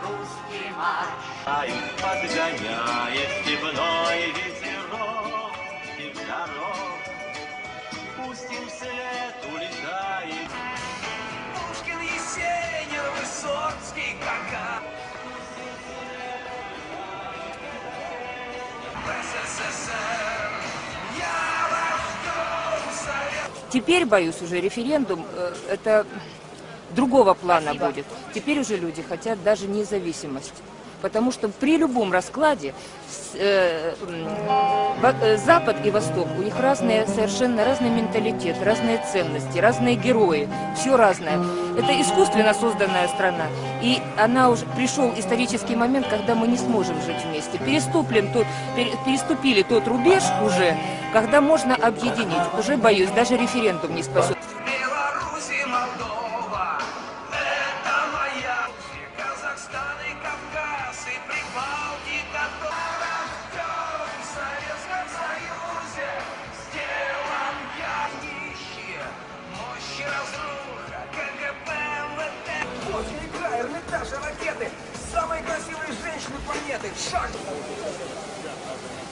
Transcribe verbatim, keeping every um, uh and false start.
русский марш. Подгоняет степной ветерок и дорог, пусть им вслед улетает. Пушкин, Есенин, Высоцкий, Гагарин. Теперь, боюсь, уже референдум э, это другого плана будет. Теперь уже люди хотят даже независимость. Потому что при любом раскладе э, э, Запад и Восток, у них разные, совершенно разный менталитет, разные ценности, разные герои, все разное. Это искусственно созданная страна. И она уже пришел исторический момент, когда мы не сможем жить вместе. Переступлен тот, переступили тот рубеж уже, когда можно объединить. Уже, боюсь, даже референдум не спасет. Эрмитаж, ракеты, самые красивые женщины планеты. Шаг!